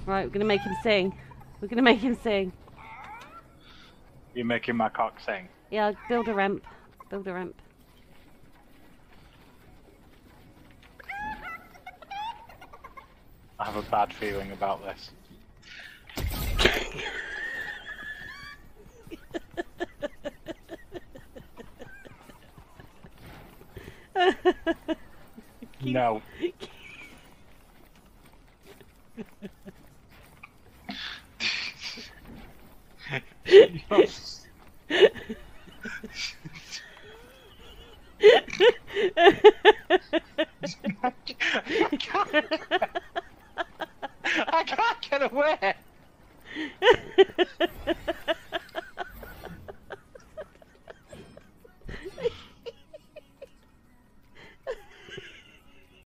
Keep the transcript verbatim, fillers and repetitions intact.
Right, we're gonna make him sing. We're gonna make him sing. You're making my cock sing. Yeah, build a ramp. Build a ramp. I have a bad feeling about this. No. I can't, I can't get away.